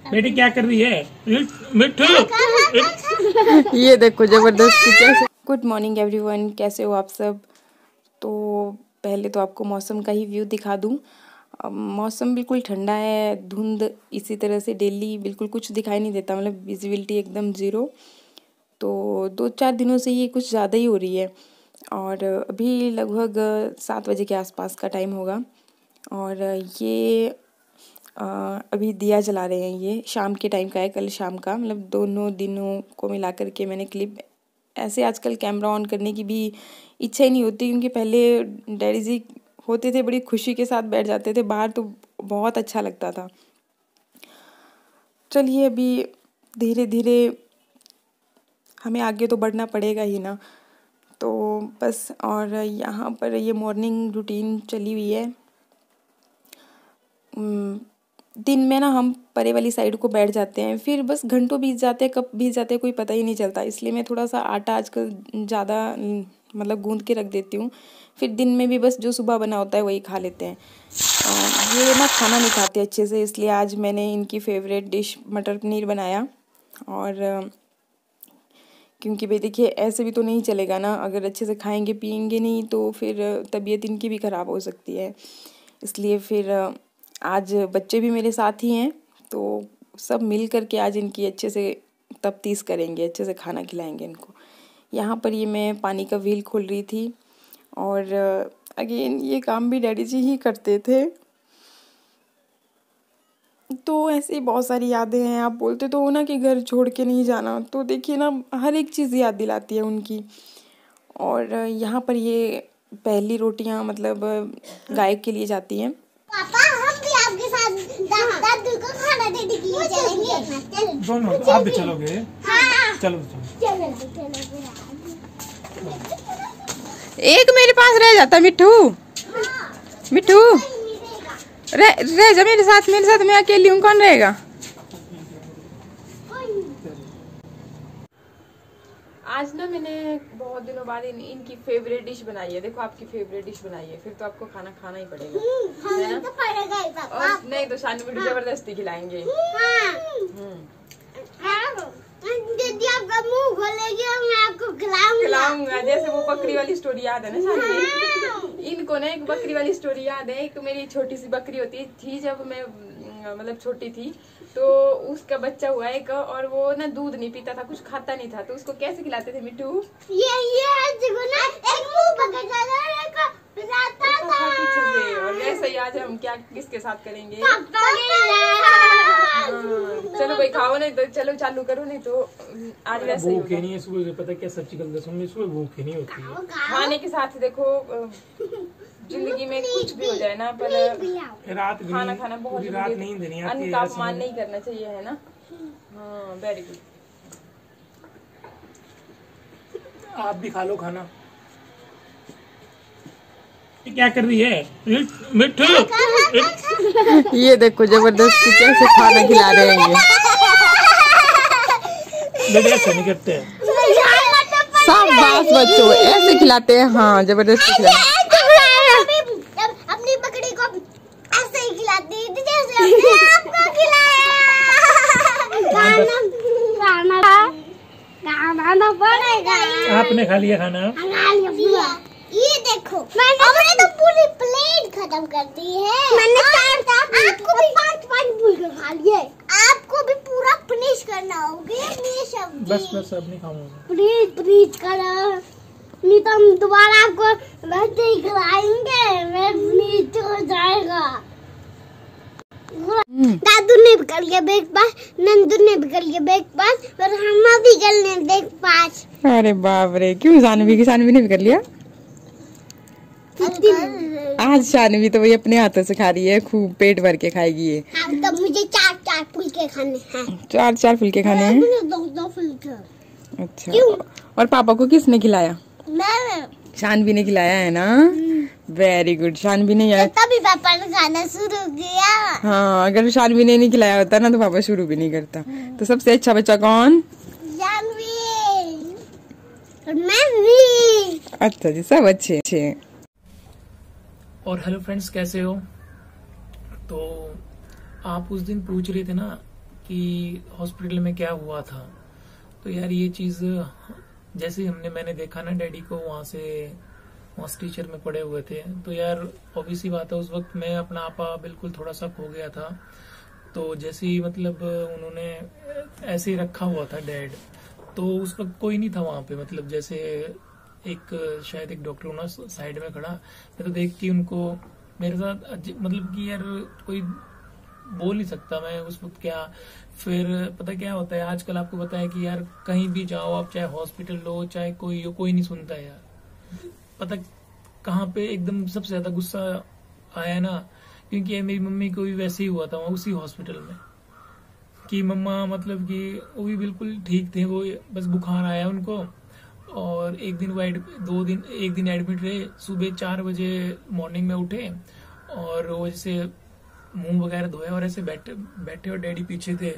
बेटी क्या कर रही है मिठू? ये देखो जबरदस्ती कैसे। गुड मॉर्निंग एवरीवन, कैसे हो आप सब। तो पहले तो आपको मौसम का ही व्यू दिखा दूं। मौसम बिल्कुल ठंडा है, धुंध इसी तरह से डेली बिल्कुल कुछ दिखाई नहीं देता, मतलब विजिबिलिटी एकदम ज़ीरो। तो 2-4 दिनों से ये कुछ ज़्यादा ही हो रही है। और अभी लगभग 7 बजे के आसपास का टाइम होगा। और ये अभी दिया जला रहे हैं। ये शाम के टाइम का है, कल शाम का, मतलब दोनों दिनों को मिला करके मैंने क्लिप। ऐसे आजकल कैमरा ऑन करने की भी इच्छा ही नहीं होती, क्योंकि पहले डैडी जी होते थे बड़ी खुशी के साथ बैठ जाते थे बाहर, तो बहुत अच्छा लगता था। चलिए अभी धीरे धीरे हमें आगे तो बढ़ना पड़ेगा ही ना। तो बस, और यहाँ पर ये मॉर्निंग रूटीन चली हुई है। दिन में ना हम परे वाली साइड को बैठ जाते हैं, फिर बस घंटों बीत जाते हैं, कब बीत जाते हैं कोई पता ही नहीं चलता। इसलिए मैं थोड़ा सा आटा आजकल ज़्यादा मतलब गूंद के रख देती हूँ, फिर दिन में भी बस जो सुबह बना होता है वही खा लेते हैं। ये ना खाना नहीं खाते अच्छे से, इसलिए आज मैंने इनकी फेवरेट डिश मटर पनीर बनाया। और क्योंकि भाई देखिए, ऐसे भी तो नहीं चलेगा ना, अगर अच्छे से खाएंगे पिएंगे नहीं तो फिर तबीयत इनकी भी ख़राब हो सकती है। इसलिए फिर आज बच्चे भी मेरे साथ ही हैं, तो सब मिल कर के आज इनकी अच्छे से तफ्तीश करेंगे, अच्छे से खाना खिलाएंगे इनको। यहाँ पर ये मैं पानी का व्हील खोल रही थी। और अगेन ये काम भी डैडी जी ही करते थे। तो ऐसे ही बहुत सारी यादें हैं। आप बोलते तो हो ना कि घर छोड़ के नहीं जाना, तो देखिए ना हर एक चीज़ याद दिलाती है उनकी। और यहाँ पर ये पहली रोटियाँ मतलब गाय के लिए जाती हैं। पापा हम भी आपके साथ दादू को खाना देने के लिए चलेंगे। दोनों आप भी चलोगे? हाँ। चलो एक मेरे पास रह जाता मिठू। मिठू रह जा मेरे साथ मैं अकेली हूँ, कौन रहेगा। आज ना मैंने बहुत दिनों बाद इनकी फेवरेट डिश बनाई है। देखो आपकी फेवरेट डिश बनाई है, फिर तो आपको खाना खाना ही पड़ेगा, है ना? तो पड़ेगा ही पापा। और नहीं तो शान मिठू जबरदस्ती खिलाएंगे। दीदी आपका मुंह खोलेगी और मैं आपको खिलाऊंगा। जैसे वो बकरी वाली स्टोरी याद है ना शान, इनको ना एक बकरी वाली स्टोरी याद है। एक मेरी छोटी सी बकरी होती थी, जब मैं मतलब छोटी थी, तो उसका बच्चा हुआ एक, और वो ना दूध नहीं पीता था, कुछ खाता नहीं था, तो उसको कैसे खिलाते थे मिठू? ये ना एक मुंह पकड़ जाता था पीछे से। और वैसे ही आज हम क्या किसके साथ करेंगे? चलो भाई खाओ, नहीं तो चलो चालू करो, नहीं तो आज वैसे ही होगा। नहीं है सुबह, पता क्या सच्ची गल दसूं, सुबह भूख ही नहीं होती है। खाने के साथ देखो जिंदगी में कुछ भी हो जाए ना, पर रात खाना बहुत रात नींद नहीं आती, अन्न का अपमान नहीं करना चाहिए, है ना? हाँ, वेरी गुड। आप भी खा लो खाना। क्या कर रही है मिठू? ये देखो जबरदस्ती कैसे खाना खिला रहे हैं ये। ऐसा नहीं करते सब बास बच्चों ऐसे खिलाते हैं। हाँ, जबरदस्ती खिलाते। अपनी बकरी को ऐसे ही खिलाती है जैसे हमने आपको खिलाया। खाना पड़ेगा। आपने खा लिया खाना? ये देखो हमने तो पूरी प्लेट खत्म कर दी है। मैंने आपको भी 5 फुलके खा लिए। आपको भी पूरा फिनिश करना होगा। बस अब नहीं खाऊंगा। प्लीज करो, नहीं तो हम दोबारा आपको वैसे ही खिलाएंगे, फिनिश हो जाएगा। दादू ने भी कर लिया ब्रेकफास्ट, नंदू ने भी कर लिया ब्रेकफास्ट, और हम भी कर लें ब्रेकफास्ट। अरे बाप रे, क्यों? शानवी ने भी कर लिया। आज शानवी तो वही अपने हाथों से खा रही है, खूब पेट भर के खाएगी ये। हाँ, तो मुझे 4 फुलके खाने हैं। 4 फुलके खाने हैं? 2 फुलके। अच्छा, और पापा को किसने खिलाया? मैं। शानवी ने खिलाया है ना? Very good. शानवी ने यार तभी पापा ने खाना शुरू किया। हाँ, अगर शानवी ने नहीं खिलाया होता ना तो पापा शुरू भी नहीं करता। तो सबसे अच्छा बच्चा कौन? शानवी। और मैं भी। अच्छा जी, सब अच्छे। और हेलो फ्रेंड्स, कैसे हो? तो आप उस दिन पूछ रहे थे ना कि हॉस्पिटल में क्या हुआ था। तो यार ये चीज जैसे मैंने देखा ना डैडी को वहाँ टीचर में पड़े हुए थे, तो यार ऑब्वियस सी बात है उस वक्त मैं अपना आपा बिल्कुल थोड़ा सा खो गया था। तो जैसे ही मतलब उन्होंने ऐसे ही रखा हुआ था डैड, तो उस वक्त कोई नहीं था वहां पे, मतलब जैसे शायद एक डॉक्टर होना साइड में खड़ा, मैं तो देख के उनको मेरे साथ मतलब कि यार कोई बोल नहीं सकता मैं उस वक्त क्या। फिर पता क्या होता है आजकल आपको पता है कि यार कहीं भी जाओ आप, चाहे हॉस्पिटल लो चाहे कोई नहीं सुनता है यार। पता कहाँ पे एकदम सबसे ज्यादा गुस्सा आया ना, क्योंकि मेरी मम्मी को भी वैसे ही हुआ था वहाँ उसी हॉस्पिटल में, कि मम्मा मतलब कि वो भी बिल्कुल ठीक थे, वो बस बुखार आया उनको और एक दिन एडमिट रहे। सुबह 4 बजे मॉर्निंग में उठे और वो जैसे मुंह वगैरह धोए और ऐसे बैठे और डैडी पीछे थे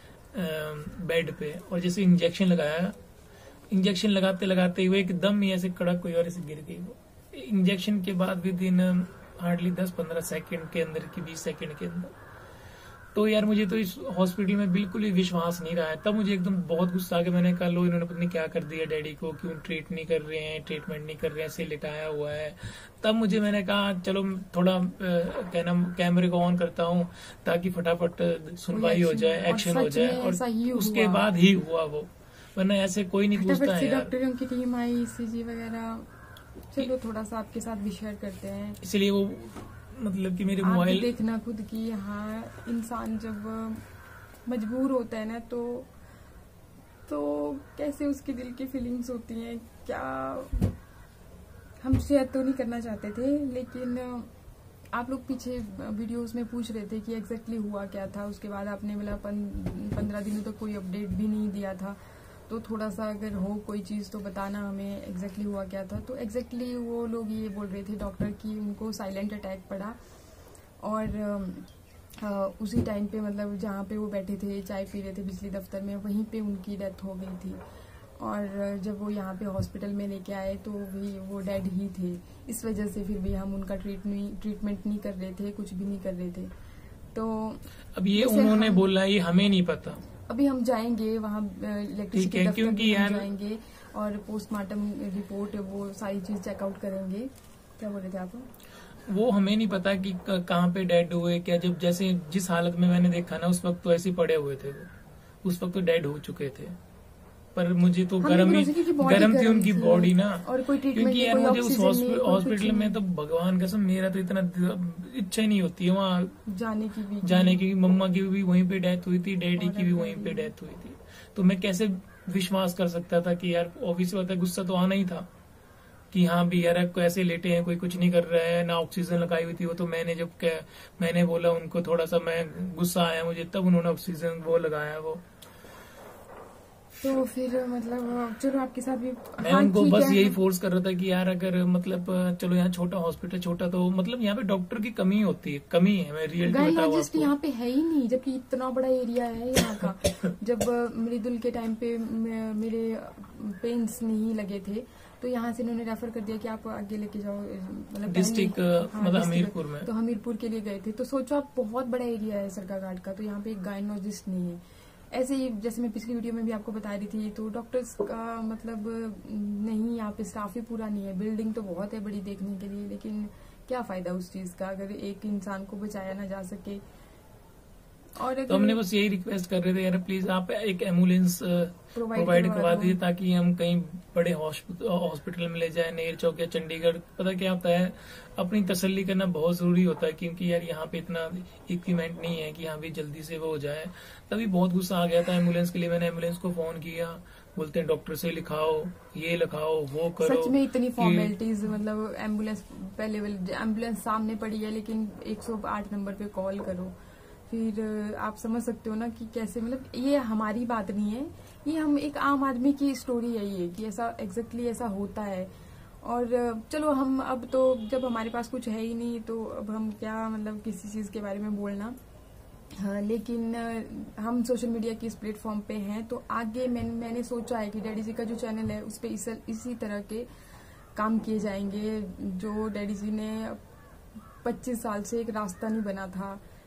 बेड पे, और जैसे इंजेक्शन लगाया, इंजेक्शन लगाते लगाते हुए एकदम ही ऐसे कड़क हुई और ऐसे गिर गई वो। इंजेक्शन के बाद विद इन हार्डली 10-15 सेकंड के अंदर की 20 सेकंड के अंदर। तो यार मुझे तो इस हॉस्पिटल में बिल्कुल भी विश्वास नहीं रहा है। तब मुझे एकदम बहुत गुस्सा आ गया, मैंने कहा लो इन्होंने पता नहीं क्या कर दिया डैडी को, क्यों ट्रीटमेंट नहीं कर रहे हैं, ऐसे लिटाया हुआ है। तब मैंने कहा चलो थोड़ा कैमरे को ऑन करता हूँ ताकि फटाफट सुनवाई हो जाए, एक्शन हो जाए, और उसके बाद ही हुआ वो, वरना ऐसे कोई नहीं पूछता है यार। डॉक्टरों की टीम आई, ECG वगैरह। चलो थोड़ा सा आपके साथ भी शेयर करते हैं, इसलिए वो मतलब कि मेरे आप मोबाइल देखना खुद की। हाँ, इंसान जब मजबूर होता है ना तो कैसे उसके दिल की फीलिंग्स होती हैं, क्या हम शेयर तो नहीं करना चाहते थे, लेकिन आप लोग पीछे वीडियोस में पूछ रहे थे कि एग्जैक्टली हुआ क्या था। उसके बाद आपने मतलब 15 दिनों तक कोई अपडेट भी नहीं दिया था, तो थोड़ा सा अगर हो कोई चीज़ तो बताना हमें एग्जैक्टली हुआ क्या था। तो एग्जैक्टली वो लोग ये बोल रहे थे डॉक्टर की उनको साइलेंट अटैक पड़ा, और उसी टाइम पे मतलब जहाँ पे वो बैठे थे चाय पी रहे थे बिजली दफ्तर में, वहीं पे उनकी डेथ हो गई थी। और जब वो यहाँ पे हॉस्पिटल में लेके आए तो भी वो डेड ही थे। इस वजह से फिर भी हम उनका ट्रीटमेंट नहीं कर रहे थे, कुछ भी नहीं कर रहे थे। तो अब ये उन्होंने बोला, ये हमें नहीं पता। अभी हम जाएंगे वहाँ इलेक्ट्रिसिटी दफ्तर क्योंकि हम जाएंगे और पोस्टमार्टम रिपोर्ट वो सारी चीज चेकआउट करेंगे। क्या बोल रहे थे आप? वो हमें नहीं पता कि कहाँ पे डेड हुए क्या। जब जैसे जिस हालत में मैंने देखा ना उस वक्त तो ऐसे पड़े हुए थे वो, उस वक्त तो डेड हो चुके थे। पर मुझे तो गरम थी उनकी बॉडी ना, और कोई क्योंकि यार मुझे उस हॉस्पिटल में तो भगवान कसम मेरा तो इतना इच्छा ही नहीं होती है वहाँ जाने की। मम्मा की भी वहीं पे डेथ हुई थी, डैडी की भी वहीं पे डेथ हुई थी, तो मैं कैसे विश्वास कर सकता था कि यार ऑब्वियस बात है गुस्सा तो आना ही था कि हाँ भी यार ऐसे लेटे हैं, कोई कुछ नहीं कर रहा है, ना ऑक्सीजन लगाई हुई थी वो। तो मैंने बोला उनको, थोड़ा सा मैं गुस्सा आया मुझे, तब उन्होंने ऑक्सीजन वो लगाया वो। तो फिर मतलब चलो आपके साथ भी मैं उनको बस यही फोर्स कर रहा था कि यार अगर मतलब चलो यहाँ छोटा हॉस्पिटल, छोटा तो मतलब यहाँ पे डॉक्टर की कमी है, मैं रियल गायनोलॉजिस्ट यहाँ पे है ही नहीं, जबकि इतना बड़ा एरिया है यहाँ का। जब मृदुल के टाइम पे मेरे पेन्स नहीं लगे थे तो यहाँ से इन्होंने रेफर कर दिया कि आप आगे लेके जाओ, मतलब डिस्ट्रिक्ट मतलब हमीरपुर में, तो हमीरपुर के लिए गए थे। तो सोचो आप बहुत बड़ा एरिया है सरकाघाट का, तो यहाँ पे एक गायनोलॉजिस्ट नहीं है। ऐसे ही जैसे मैं पिछली वीडियो में भी आपको बता रही थी, तो डॉक्टर्स का मतलब नहीं, यहाँ पे स्टाफ ही पूरा नहीं है। बिल्डिंग तो बहुत है बड़ी देखने के लिए, लेकिन क्या फायदा उस चीज का अगर एक इंसान को बचाया ना जा सके। और तो हमने बस यही रिक्वेस्ट कर रहे थे यार प्लीज आप एक एम्बुलेंस प्रोवाइड करवा दीजिए ताकि हम कहीं बड़े हॉस्पिटल में ले जाए, नेर चौक या चंडीगढ़। पता क्या होता है, अपनी तसल्ली करना बहुत जरूरी होता है, क्योंकि यार यहाँ पे इतना इक्विपमेंट नहीं है कि यहाँ भी जल्दी से वो हो जाए। तभी बहुत गुस्सा आ गया था एम्बुलेंस के लिए। मैंने एम्बुलेंस को फोन किया, बोलते हैं डॉक्टर से लिखाओ, ये लिखाओ, वो करो। सच में इतनी फॉर्मेलिटीज, मतलब एम्बुलेंस पहले एम्बुलेंस सामने पड़ी है लेकिन 108 नंबर पे कॉल करो। फिर आप समझ सकते हो ना कि कैसे, मतलब ये हमारी बात नहीं है, ये हम एक आम आदमी की स्टोरी है ये, कि ऐसा एग्जैक्टली ऐसा होता है। और चलो हम अब तो जब हमारे पास कुछ है ही नहीं तो अब हम क्या मतलब किसी चीज के बारे में बोलना। हाँ, लेकिन हम सोशल मीडिया की इस प्लेटफॉर्म पे हैं, तो आगे मैंने सोचा है कि डैडी जी का जो चैनल है उस पर इसी तरह के काम किए जाएंगे। जो डैडी जी ने 25 साल से एक रास्ता नहीं बना था,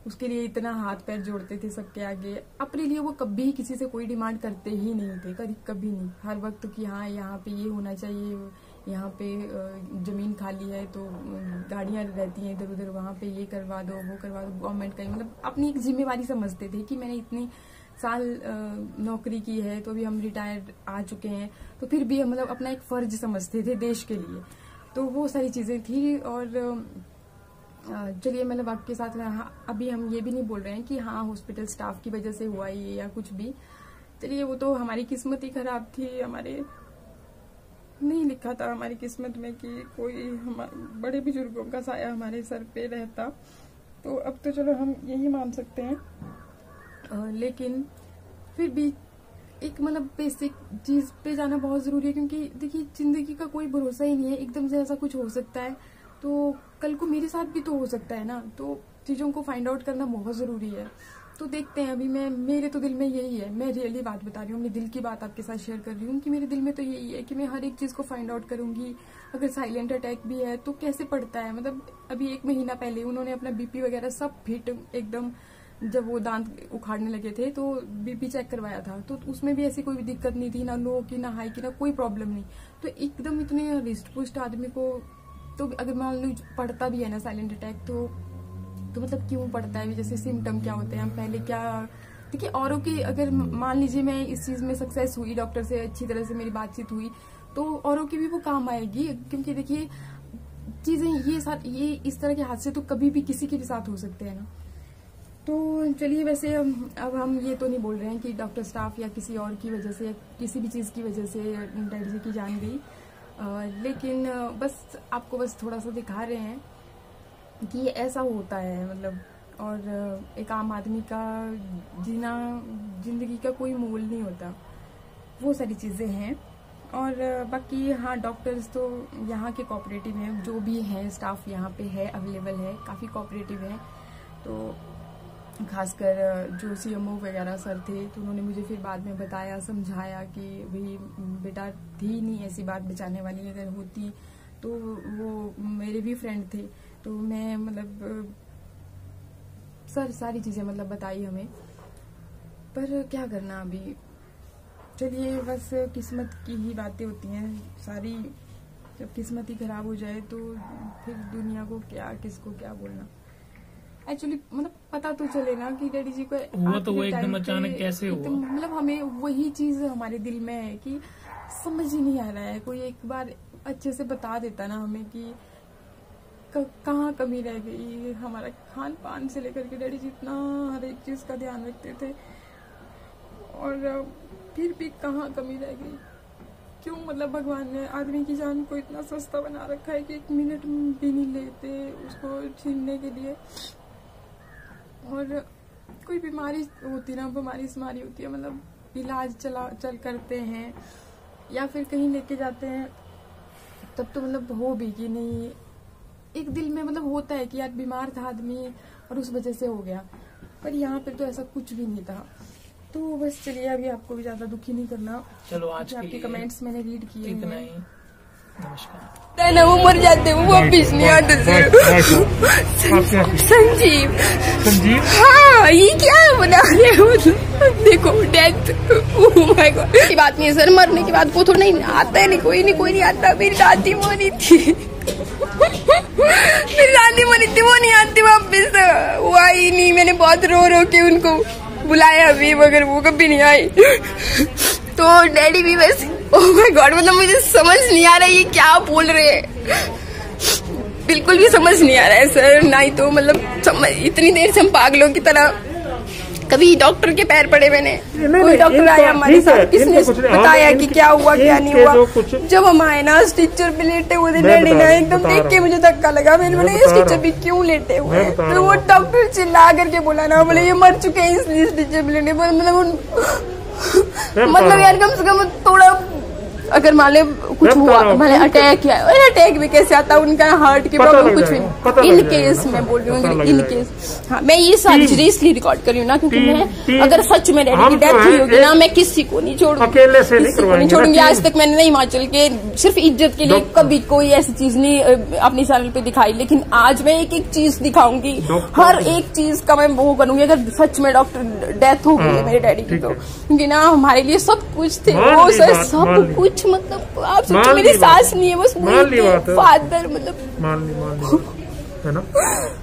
उसके लिए इतना हाथ पैर जोड़ते थे सबके आगे। अपने लिए वो कभी किसी से कोई डिमांड करते ही नहीं थे, कभी नहीं। हर वक्त कि हाँ यहाँ पे ये होना चाहिए, यहाँ पे जमीन खाली है तो गाड़ियां रहती हैं इधर उधर, वहाँ पे ये करवा दो वो करवा दो। गवर्नमेंट का मतलब अपनी एक जिम्मेवारी समझते थे कि मैंने इतनी साल नौकरी की है, तो अभी हम रिटायर्ड आ चुके हैं, तो फिर भी मतलब अपना एक फर्ज समझते थे देश के लिए। तो वो सारी चीजें थी। और चलिए मतलब आपके साथ अभी हम ये भी नहीं बोल रहे हैं कि हाँ हॉस्पिटल स्टाफ की वजह से हुआ ये या कुछ भी। चलिए वो तो हमारी किस्मत ही खराब थी, हमारे नहीं लिखा था हमारी किस्मत में कि कोई बड़े बुजुर्गों का साया हमारे सर पे रहता। तो अब तो चलो हम यही मान सकते हैं, लेकिन फिर भी एक मतलब बेसिक चीज पे जाना बहुत जरूरी है, क्योंकि देखिए जिंदगी का कोई भरोसा ही नहीं है, एकदम से ऐसा कुछ हो सकता है। तो कल को मेरे साथ भी तो हो सकता है ना, तो चीजों को फाइंड आउट करना बहुत जरूरी है। तो देखते हैं। अभी मेरे तो दिल में यही है, मैं रियली बात बता रही हूँ, अपने दिल की बात आपके साथ शेयर कर रही हूँ कि मेरे दिल में तो यही है कि मैं हर एक चीज को फाइंड आउट करूंगी। अगर साइलेंट अटैक भी है तो कैसे पड़ता है, मतलब अभी 1 महीना पहले उन्होंने अपना बीपी वगैरह सब फिट एकदम, जब वो दांत उखाड़ने लगे थे तो बीपी चेक करवाया था, तो उसमें भी ऐसी कोई दिक्कत नहीं थी, ना लो की ना हाई की, ना कोई प्रॉब्लम नहीं। तो एकदम इतने रिस्ट पुस्ट आदमी को तो अगर मान लो पड़ता भी है ना साइलेंट अटैक, तो मतलब क्यों पड़ता है, जैसे सिम्टम क्या होते हैं, हम पहले क्या देखिए औरों की, अगर मान लीजिए मैं इस चीज में सक्सेस हुई, डॉक्टर से अच्छी तरह से मेरी बातचीत हुई, तो औरों की भी वो काम आएगी। क्योंकि देखिए चीजें ये इस तरह के हादसे तो कभी भी किसी के भी साथ हो सकते हैं ना। तो चलिए वैसे अब हम ये तो नहीं बोल रहे हैं कि डॉक्टर स्टाफ या किसी और की वजह से या किसी भी चीज की वजह से डैडी जी की जान गई, लेकिन बस आपको बस थोड़ा सा दिखा रहे हैं कि ये ऐसा होता है मतलब। और एक आम आदमी का जीना, जिंदगी का कोई मोल नहीं होता, वो सारी चीजें हैं। और बाकी हाँ डॉक्टर्स तो यहाँ के कोऑपरेटिव हैं, जो भी हैं स्टाफ यहाँ पे है अवेलेबल है, काफी कोऑपरेटिव है। तो खासकर जो सीएमओ वगैरह सर थे, तो उन्होंने मुझे फिर बाद में बताया, समझाया कि भाई बेटा थी नहीं ऐसी बात बचाने वाली, अगर होती तो वो मेरे भी फ्रेंड थे। तो मैं मतलब सर सारी चीजें मतलब बताई हमें, पर क्या करना अभी। चलिए बस किस्मत की ही बातें होती हैं सारी, जब किस्मत ही खराब हो जाए तो फिर दुनिया को क्या, किसको क्या बोलना। एक्चुअली मतलब पता तो चले ना कि डैडी जी को हुआ, तो वो एकदम अचानक कैसे हुआ, मतलब हमें वही चीज हमारे दिल में है कि समझ ही नहीं आ रहा है। कोई एक बार अच्छे से बता देता ना हमें कि कहाँ कमी रह गई। हमारा खान पान से लेकर के डैडी जी इतना हर एक चीज का ध्यान रखते थे, और फिर भी कहाँ कमी रह गई। क्यों मतलब भगवान ने आदमी की जान को इतना सस्ता बना रखा है कि 1 मिनट भी नहीं लेते उसको छीनने के लिए। और कोई बीमारी होती ना, बीमारी होती है, मतलब इलाज चल करते हैं या फिर कहीं लेके जाते हैं, तब तो मतलब हो भी कि नहीं, एक दिल में मतलब होता है कि यार बीमार था आदमी और उस वजह से हो गया। पर यहाँ पे तो ऐसा कुछ भी नहीं था। तो बस चलिए अभी आपको भी ज्यादा दुखी नहीं करना। चलो आज आपके कमेंट्स मैंने रीड किए इतना ही। नमस्कार। वो मर जाते वो वापिस नहीं आते। संजीव हाँ ये क्या बना रहे हो, देखो डेथ। ओह माय गॉड, की बात नहीं है सर, मरने के बाद वो तो नहीं आता है, नहीं कोई नहीं आता। मेरी दादी मरी थी, मेरी दादी मरी थी, वो नहीं आती वापिस, वो आई नहीं। मैंने बहुत रो के उनको बुलाया अभी, मगर वो कभी नहीं आई। तो डैडी भी बस ओह माय गॉड, मतलब मुझे समझ नहीं आ रहा है ये क्या बोल रहे हैं, बिल्कुल भी समझ नहीं आ रहा है सर। ना ही तो मतलब इतनी देर से हम पागलों की तरह, कभी डॉक्टर के पैर पड़े मैंने, कोई डॉक्टर आया हमारे साथ, किसने बताया कि क्या हुआ क्या नहीं हुआ। जब हम आए ना स्टिचर पे लेटे हुए थे डैडी ना, एकदम देख के मुझे धक्का लगा। मैंने बोला ये स्टिचर पे क्यों लेटे हुए हैं, तो वो डॉक्टर चिल्ला करके बोला ना, बोले ये मर चुके हैं इसलिए स्टिचर पे लेटे। मतलब यार कम से कम थोड़ा अगर मान ले कुछ हुआ, मान अटैक किया, अटैक भी कैसे आता, उनका हार्ट की प्रॉब्लम कुछ भी, इन केस मैं बोल रही हूँ, इन केस। हाँ, मैं ये सारी चीजें इसलिए रिकॉर्ड कर रही हूँ ना, क्योंकि मैं अगर सच में डैडी की डेथ हुई होगी ना, मैं किसी को नहीं छोड़ूंगी, अकेले से नहीं छोड़ूंगी। आज तक मैंने ना हिमाचल के सिर्फ इज्जत के लिए कभी कोई ऐसी चीज नहीं अपनी चैनल पे दिखाई, लेकिन आज मैं एक एक चीज दिखाऊंगी, हर एक चीज का मैं वो करूंगी। अगर सच में डॉक्टर डेथ हो गई है मेरे डैडी की, तो क्योंकि ना हमारे लिए सब कुछ थे वो सर, सब कुछ, मतलब आप सोचो मेरी सास नहीं है, बस फादर, मतलब मान ली है ना।